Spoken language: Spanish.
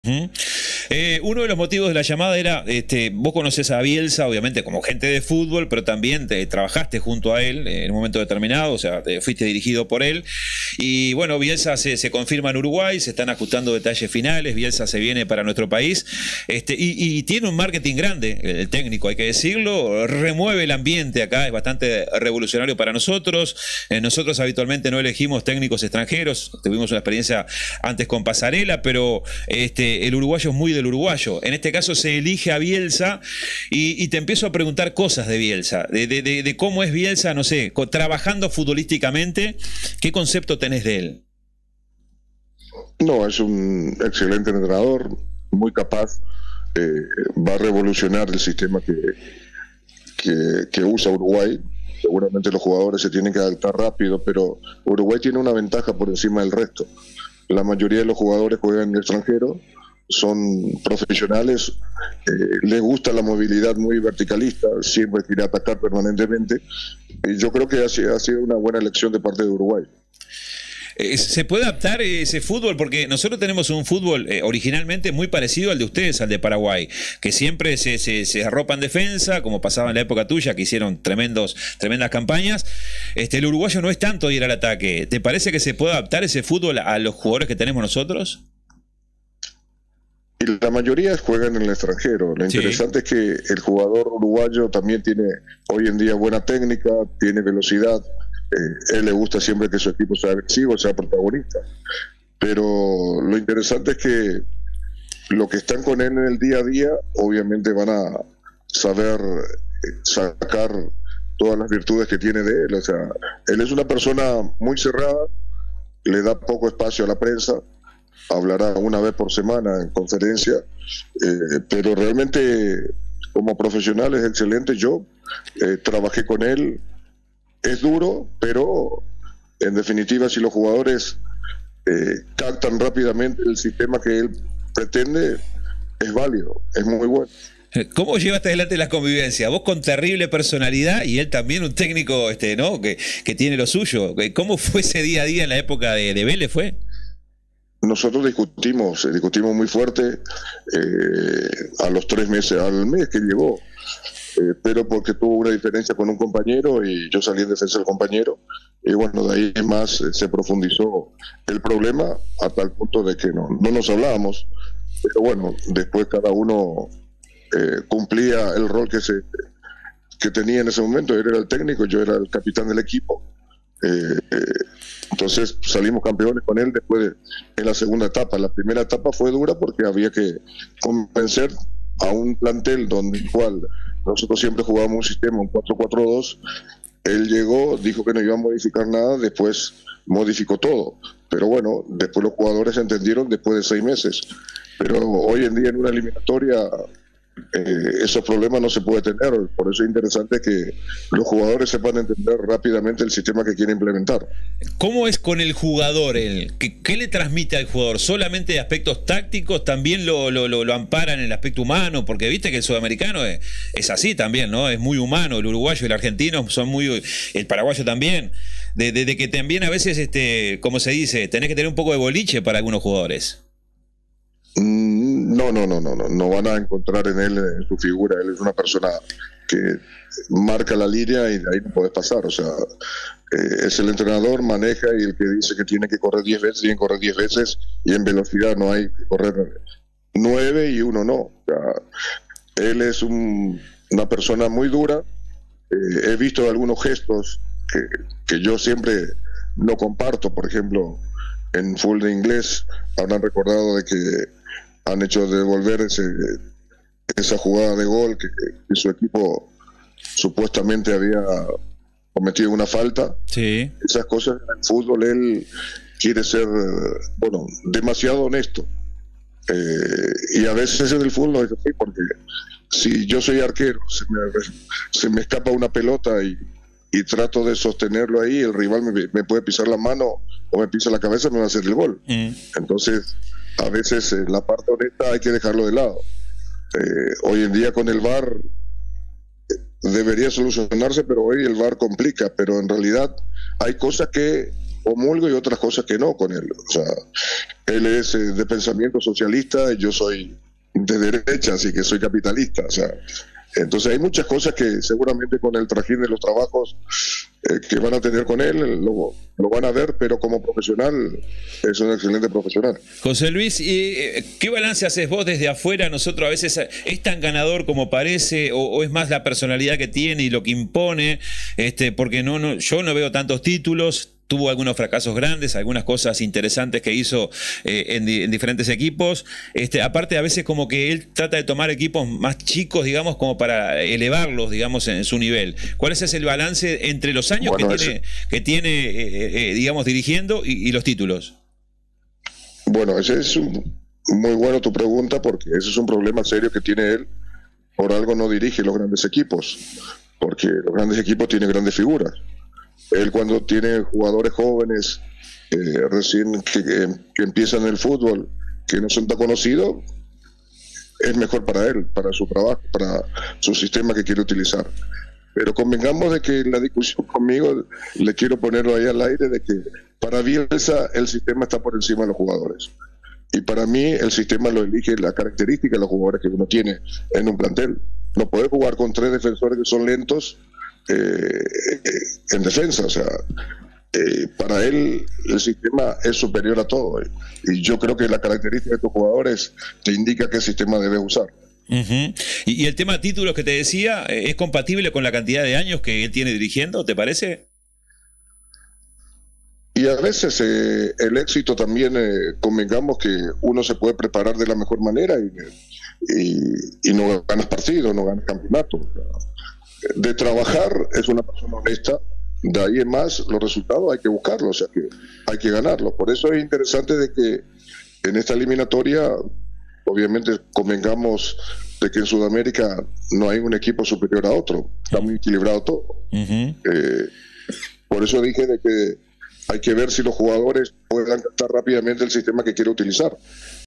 Ujú. Uno de los motivos de la llamada era, vos conocés a Bielsa, obviamente, como gente de fútbol, pero también trabajaste junto a él en un momento determinado, o sea, fuiste dirigido por él. Y bueno, Bielsa se confirma en Uruguay, se están ajustando detalles finales, Bielsa se viene para nuestro país, y tiene un marketing grande, el técnico, hay que decirlo, remueve el ambiente acá, es bastante revolucionario para nosotros. Nosotros habitualmente no elegimos técnicos extranjeros, tuvimos una experiencia antes con Pasarela, pero el uruguayo es muy del uruguayo. En este caso se elige a Bielsa y te empiezo a preguntar cosas de Bielsa, de cómo es Bielsa, no sé, trabajando futbolísticamente, ¿qué concepto tenés de él? No, es un excelente entrenador, muy capaz, va a revolucionar el sistema que usa Uruguay. Seguramente los jugadores se tienen que adaptar rápido, pero Uruguay tiene una ventaja por encima del resto. La mayoría de los jugadores juegan en el extranjero, son profesionales, les gusta la movilidad muy verticalista, siempre quiere atacar permanentemente, y yo creo que ha sido una buena elección de parte de Uruguay. ¿Se puede adaptar ese fútbol? Porque nosotros tenemos un fútbol originalmente muy parecido al de ustedes, al de Paraguay, que siempre se arropa en defensa, como pasaba en la época tuya, que hicieron tremendas campañas. El uruguayo no es tanto ir al ataque. ¿Te parece que se puede adaptar ese fútbol a los jugadores que tenemos nosotros? Y la mayoría juegan en el extranjero. Lo interesante es que el jugador uruguayo también tiene hoy en día buena técnica, tiene velocidad. Él le gusta siempre que su equipo sea agresivo, sea protagonista. Pero lo interesante es que los que están con él en el día a día, obviamente van a saber sacar todas las virtudes que tiene de él. O sea, él es una persona muy cerrada, le da poco espacio a la prensa, hablará una vez por semana en conferencia, pero realmente como profesional es excelente. Yo trabajé con él, es duro, pero en definitiva si los jugadores captan rápidamente el sistema que él pretende, es válido, es muy bueno. ¿Cómo llevaste adelante la convivencia? Vos con terrible personalidad y él también un técnico ¿no? que tiene lo suyo. ¿Cómo fue ese día a día en la época de Vélez? ¿Fue? Nosotros discutimos muy fuerte a los 3 meses, al mes que llegó, pero porque tuvo una diferencia con un compañero y yo salí en defensa del compañero, y bueno, de ahí más se profundizó el problema a tal punto de que no nos hablábamos, pero bueno, después cada uno cumplía el rol que tenía en ese momento. Él era el técnico, yo era el capitán del equipo. Entonces salimos campeones con él después en la segunda etapa. La primera etapa fue dura porque había que convencer a un plantel donde el cual nosotros siempre jugábamos un sistema, un 4-4-2. Él llegó, dijo que no iba a modificar nada, después modificó todo. Pero bueno, después los jugadores entendieron después de 6 meses. Pero hoy en día en una eliminatoria esos problemas no se puede tener. Por eso es interesante que los jugadores sepan entender rápidamente el sistema que quieren implementar. ¿Cómo es con el jugador él? ¿Qué le transmite al jugador? ¿Solamente de aspectos tácticos? ¿También lo amparan en el aspecto humano? Porque viste que el sudamericano es así también, ¿no? Es muy humano. El uruguayo y el argentino son muy... El paraguayo también. De que también a veces, como se dice, tenés que tener un poco de boliche para algunos jugadores. No van a encontrar en él, en su figura. Él es una persona que marca la línea y de ahí no puedes pasar. O sea, es el entrenador, maneja, y el que dice que tiene que correr 10 veces, tiene que correr 10 veces, y en velocidad no hay que correr 9 y uno no. O sea, él es una persona muy dura. He visto algunos gestos que yo siempre no comparto. Por ejemplo, en fútbol de inglés habrán recordado de que han hecho devolver esa jugada de gol que su equipo supuestamente había cometido una falta. Sí. Esas cosas en el fútbol él quiere ser, bueno, demasiado honesto. Y a veces en el fútbol no es así, porque si yo soy arquero, se me escapa una pelota y trato de sostenerlo ahí, el rival me puede pisar la mano o me pisa la cabeza, me va a hacer el gol. Entonces, a veces la parte honesta hay que dejarlo de lado. Hoy en día con el VAR debería solucionarse, pero hoy el VAR complica. Pero en realidad hay cosas que comulgo y otras cosas que no con él. O sea, él es de pensamiento socialista y yo soy de derecha, así que soy capitalista. O sea, entonces hay muchas cosas que seguramente con el trajín de los trabajos que van a tener con él lo van a ver, pero como profesional es un excelente profesional. José Luis, ¿qué balance haces vos desde afuera? Nosotros a veces, ¿es tan ganador como parece o es más la personalidad que tiene y lo que impone? Porque yo no veo tantos títulos. Tuvo algunos fracasos grandes, algunas cosas interesantes que hizo en diferentes equipos. Aparte, a veces como que él trata de tomar equipos más chicos, digamos, como para elevarlos, digamos, en su nivel. ¿Cuál es el balance entre los años que tiene digamos, dirigiendo y los títulos? Bueno, ese es muy bueno tu pregunta, porque ese es un problema serio que tiene él. Por algo no dirige los grandes equipos, porque los grandes equipos tienen grandes figuras. Él cuando tiene jugadores jóvenes recién que empiezan el fútbol, que no son tan conocidos, es mejor para él, para su trabajo, para su sistema que quiere utilizar. Pero convengamos de que la discusión conmigo, le quiero ponerlo ahí al aire, de que para Bielsa el sistema está por encima de los jugadores. Y para mí el sistema lo elige la característica de los jugadores que uno tiene en un plantel. No puede jugar con 3 defensores que son lentos en defensa. O sea, para él el sistema es superior a todo, y yo creo que la característica de estos jugadores te indica qué sistema debes usar. Y el tema títulos que te decía, ¿es compatible con la cantidad de años que él tiene dirigiendo, te parece? Y a veces el éxito también, convengamos que uno se puede preparar de la mejor manera y no ganas partidos, no ganas campeonatos. De trabajar es una persona honesta, de ahí en más los resultados hay que buscarlos, o sea que hay que ganarlos. Por eso es interesante de que en esta eliminatoria, obviamente convengamos de que en Sudamérica no hay un equipo superior a otro, está muy equilibrado todo. Por eso dije de que hay que ver si los jugadores pueden captar rápidamente el sistema que quiere utilizar.